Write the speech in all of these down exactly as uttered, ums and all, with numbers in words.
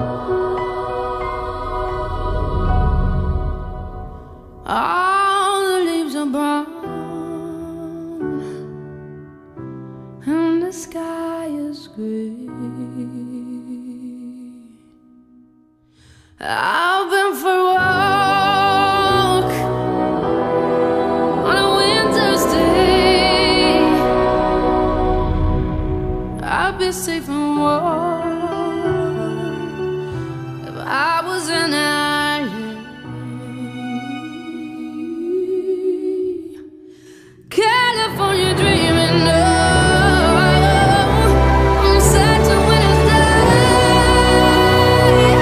All the leaves are brown and the sky is gray. I've been for a walk on a winter's day. I'd be safe and warm if I was in an island. California dreaming, no, I'm sad to when it's day.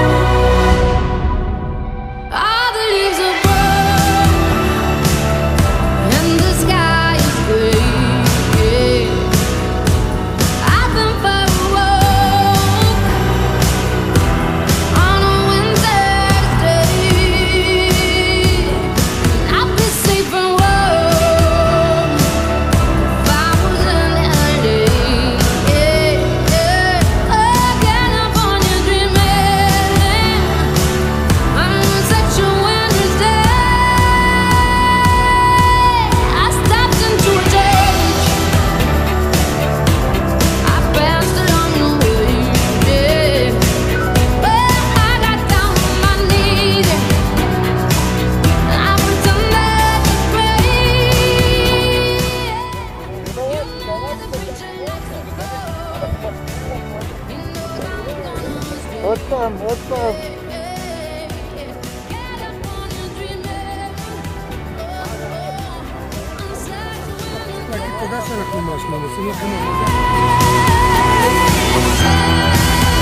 All the leaves are brown and the sky is gray. I've been for a walk on a winter's day. I'll be safe and warm. עוד פעם, עוד פעם. להגיד תודה שאנחנו משמעים, עושים לכם עבודה.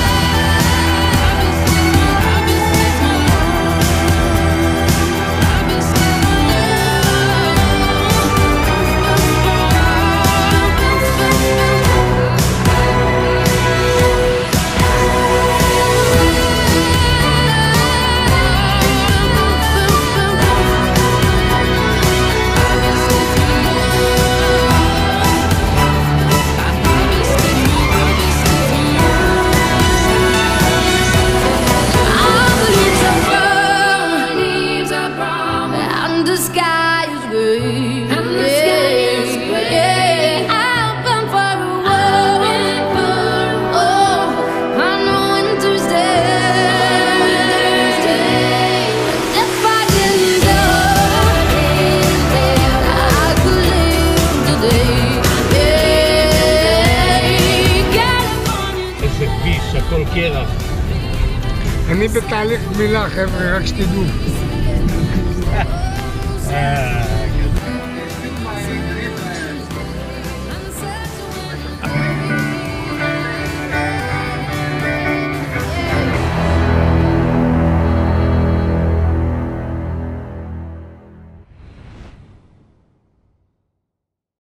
The sky is gray, and the sky is gray. I've been for a walk, oh, on a winter's day. If I didn't go, I could live today. איזה כביש, הכל קרח. אני בתהליך גמילה, חבר'ה, רק שתדעו.